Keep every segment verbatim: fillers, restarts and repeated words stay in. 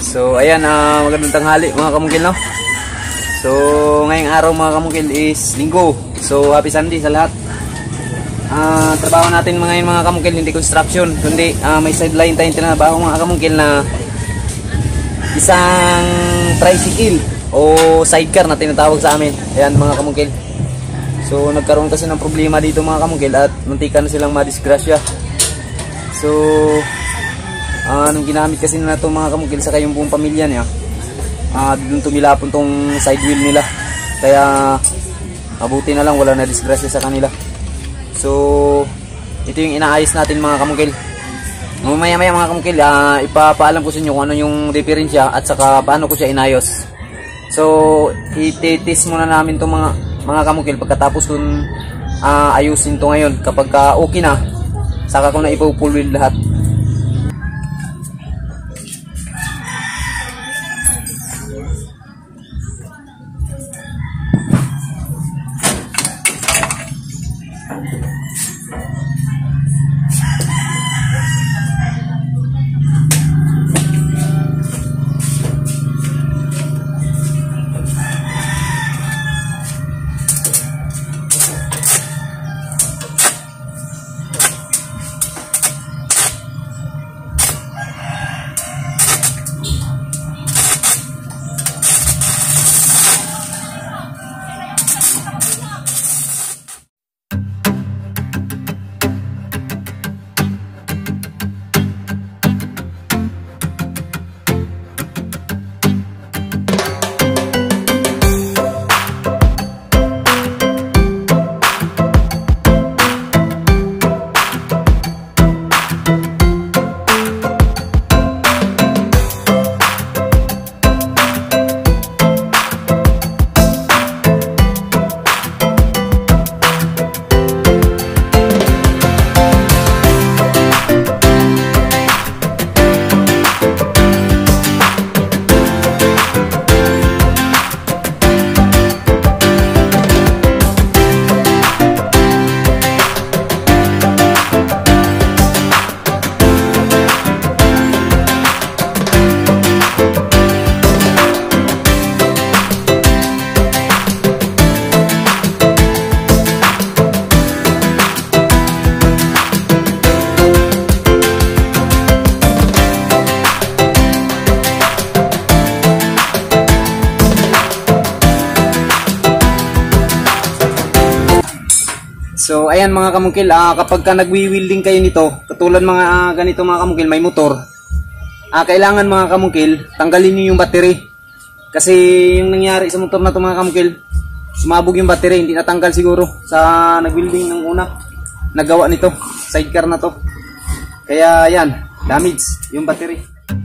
So ayan, uh, magandang tanghali mga kamungkil, no? So ngayong araw mga kamungkil is linggo. So happy Sunday sa lahat. uh, Trabaho natin mga mga kamungkil, hindi construction, kundi uh, may sideline tayong tinabaho mga kamungkil na isang tricycle o sidecar na tinatawag sa amin. Ayan mga kamungkil. So nagkaroon kasi ng problema dito mga kamungkil at muntikan na silang madisgrasya. So Uh, nung ginamit kasi na ito mga kamungkil sa kayong buong pamilya niya, uh, doon tumilapon tong side wheel nila. Kaya mabuti na lang wala na disgrasya sa kanila. So ito yung inaayos natin mga kamungkil. Mamaya maya mga kamungkil, uh, ipapaalam ko sa inyo kung ano yung diferensya at saka paano ko siya inayos. So ititis muna namin itong mga, mga kamungkil. Pagkatapos kung uh, ayusin to ngayon, kapag uh, okay na, saka ko na ipo-full wheel lahat. So ayan mga kamungkil, uh, kapag ka nagwi-wielding kayo nito, katulad mga uh, ganito mga kamungkil, may motor, uh, kailangan mga kamungkil, tanggalin nyo yung battery. Kasi yung nangyari sa motor na ito mga kamungkil, sumabog yung battery, hindi natanggal siguro sa nag-wielding ng una, nagawa nito, sidecar na to. Kaya yan, damage yung battery.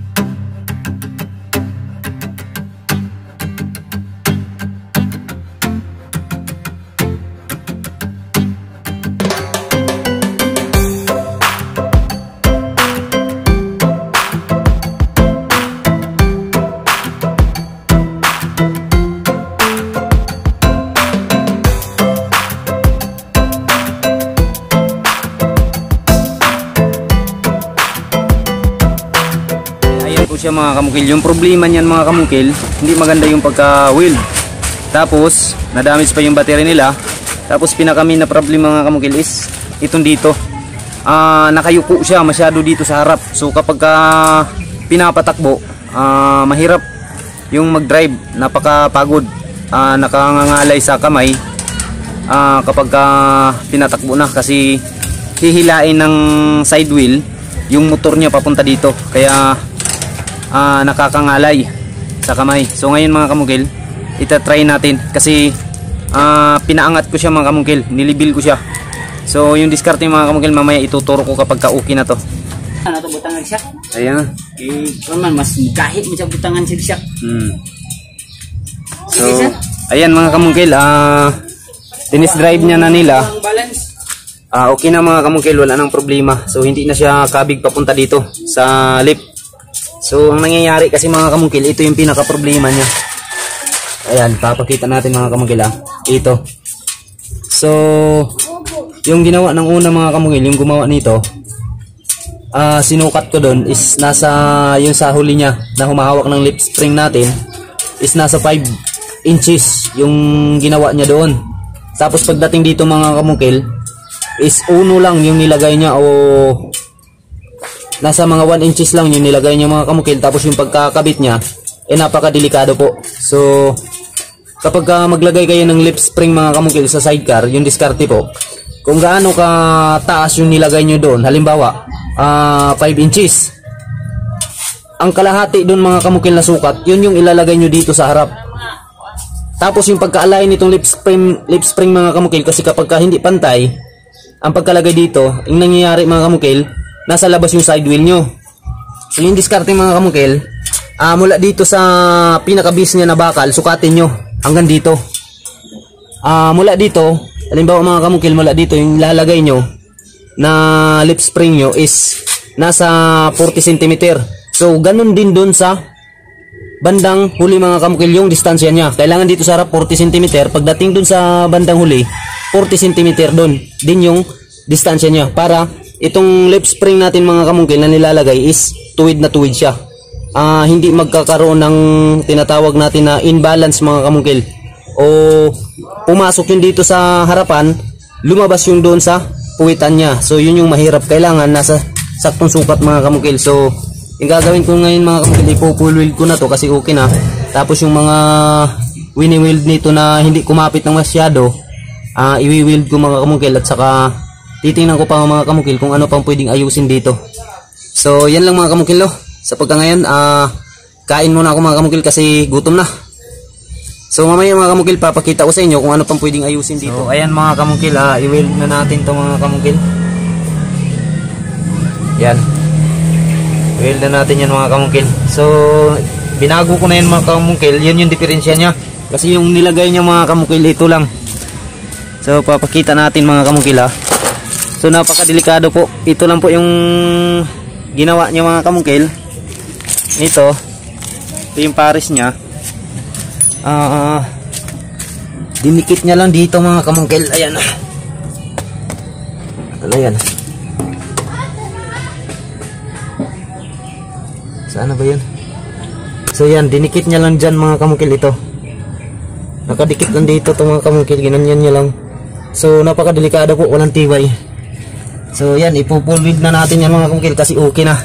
Siya mga kamungkil, yung problema niyan mga kamungkil, hindi maganda yung pagka-wheel. Tapos na-damage pa yung battery nila. Tapos pinakami na problema mga kamungkil is itong dito. Uh, nakayuko siya masyado dito sa harap. So kapag ka pinapatakbo, uh, mahirap yung mag-drive, napakapagod. Uh, nakangangalay sa kamay uh, kapag ka pinatakbo na kasi hihilain ng side wheel yung motor niya papunta dito. Kaya Uh, nakakangalay sa kamay. So ngayon mga kamungkil, itatry natin kasi uh, pinaangat ko siya mga kamungkil, nilibil ko siya. So yung diskarte mga kamungkil, mamaya ituturo ko kapag ka-okay na to. Ano to, butangan siya? Ayan. Eh, man, mas kahit mo siya butangan siya. Hmm. So ayan mga kamungkil, uh, tinis drive niya na nila. Uh, okay na mga kamungkil, wala nang problema. So hindi na siya kabig papunta dito sa lip. So ang nangyayari kasi mga kamungkil, ito yung pinaka problema niya. Ayan, papakita natin mga kamungkil, ah. Ito. So yung ginawa ng una mga kamungkil, yung gumawa nito, uh, sinukat ko doon is nasa yung sa huli niya na humahawak ng lip spring natin is nasa five inches yung ginawa niya doon. Tapos pagdating dito mga kamukil is uno lang yung nilagay niya o nasa mga one inches lang yung nilagay niya mga kamukil. Tapos yung pagkakabit niya eh napakadelikado po. So kapag uh, maglagay kayo ng lip spring mga kamukil sa sidecar, yung diskarte po, kung gaano ka taas yung nilagay nyo doon, halimbawa uh, five inches, ang kalahati doon mga kamukil na sukat, yun yung ilalagay nyo dito sa harap. Tapos yung pagka-align nitong lip spring, lip spring mga kamukil, kasi kapag ka hindi pantay ang pagkalagay dito, yung nangyayari mga kamukil, nasa labas yung side wheel nyo. So yung diskarte mga kamukil, uh, mula dito sa pinaka-base niya na bakal, sukatin nyo hanggang dito. Uh, mula dito, halimbawa mga kamukil, mula dito yung lalagay nyo na lip spring nyo is nasa forty centimeter. So ganun din dun sa bandang huli mga kamukil yung distansya niya. Kailangan dito sa harap forty centimeter, pagdating dun sa bandang huli forty centimeter dun din yung distansya niya, para itong lip spring natin mga kamukil na nilalagay is tuwid na tuwid siya. Uh, hindi magkakaroon ng tinatawag natin na imbalance mga kamukil, o pumasok yun dito sa harapan, lumabas yung doon sa puwitan niya. So yun yung mahirap, kailangan nasa saktong sukat mga kamukil. So yung gagawin ko ngayon mga kamukil, ipo-full weld ko na to kasi okay na. Tapos yung mga wini-weld nito na hindi kumapit ng masyado, uh, iwi-weld ko mga kamukil, at saka titingnan ko pa mga kamukil kung ano pang pwedeng ayusin dito. So yan lang mga kamukil no. Sa pagka ngayon, uh, kain muna ako mga kamukil kasi gutom na. So mamaya mga kamukil, papakita ko sa inyo kung ano pang pwedeng ayusin dito. So ayan mga kamukil, uh, i-weld na natin to mga kamukil. Yan. I-weld na natin yan mga kamukil. So binago ko na yan mga kamukil. Yan yung diferensya niya. Kasi yung nilagay niya mga kamukil, ito lang. So papakita natin mga kamukil ha. So napakadelikado po. Ito lang po yung ginawa niya mga kamukil. Ito, ito yung pares niya. Ah, uh, dinikit niya lang dito mga kamukil. Ayan. Ano yan? Saan ba yun? So yan, dinikit niya lang dyan mga kamukil ito. Nakadikit lang dito to mga kamukil. Ginanyan niya lang. So napakadelikado po, walang tibay. So yan, ipo-full weld na natin yan mga kamukil kasi okay na.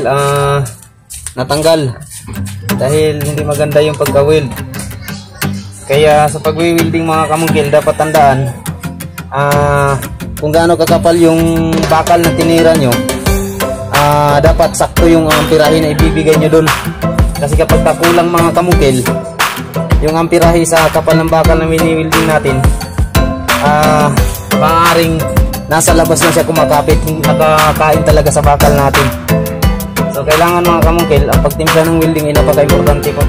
kamukil, ah, natanggal dahil hindi maganda yung pagka-weld. Kaya sa pag-wielding mga kamukil, dapat tandaan ah, kung gaano kakapal yung bakal na tinira nyo, ah, dapat sakto yung amperahe na ibibigay nyo dun. Kasi kapag kakulang mga kamukil yung amperahe sa kapal ng bakal na mini-wielding natin, ah, maaaring nasa labas na siya kumakapit, nakakain talaga sa bakal natin. So kailangan mga kamungkil, ang pagtimpla ng welding ay napaka-importante po.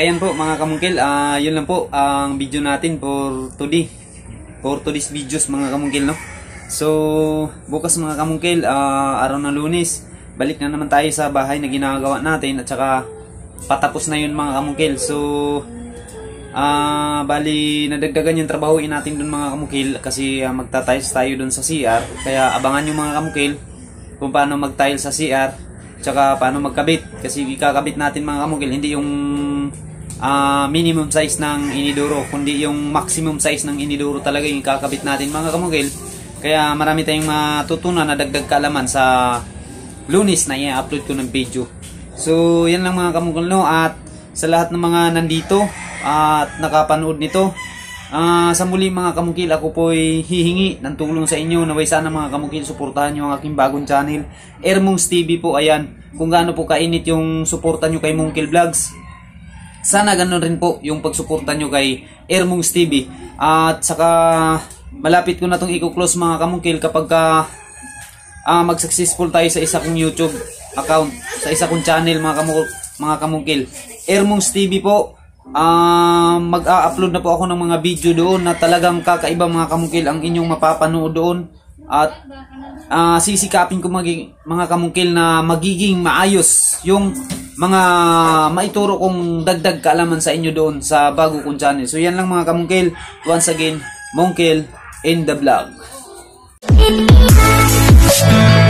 ayan po mga kamungkil, uh, yun lang po ang video natin for today. For today's videos mga kamungkil, no? So, bukas mga kamungkil, uh, araw ng Lunes, balik na naman tayo sa bahay na ginagawa natin at saka patapos na yun mga kamungkil. So, uh, bali nadagdagan yung trabahoin natin dun mga kamungkil kasi uh, magta-tiles tayo dun sa C R. Kaya abangan yung mga kamungkil kung paano mag-tiles sa C R tsaka paano magkabit. Kasi ikakabit natin mga kamungkil, hindi yung uh, minimum size ng inidoro, kundi yung maximum size ng inidoro talaga yung ikakabit natin mga kamungkil. Kaya marami tayong matutunan na dagdag kaalaman sa Lunes na i-upload ko ng video. So, yan lang mga kamungkil, no? At sa lahat ng mga nandito at nakapanood nito, uh, sa muli mga kamungkil, ako po'y hihingi ng tulong sa inyo. Naway sana mga kamungkil, suportahan nyo ang aking bagong channel, Ermongs T V po. Ayan, kung gaano po kainit yung suporta nyo kay Mungkil Vlogs, sana ganun rin po yung pagsuporta nyo kay Ermongs T V. At saka malapit ko na itong i-close mga kamungkil kapag ka, uh, mag-successful tayo sa isa kong YouTube account, sa isa kong channel mga, kamu mga kamungkil, Ermongs T V po. Uh, mag-a-upload na po ako ng mga video doon na talagang kakaiba mga kamungkil ang inyong mapapanood doon. At uh, sisikapin ko maging, mga kamungkil na magiging maayos yung mga maituro kong dagdag kaalaman sa inyo doon sa bago kong channel. So yan lang mga kamungkil. Once again, Mungkil in the vlog.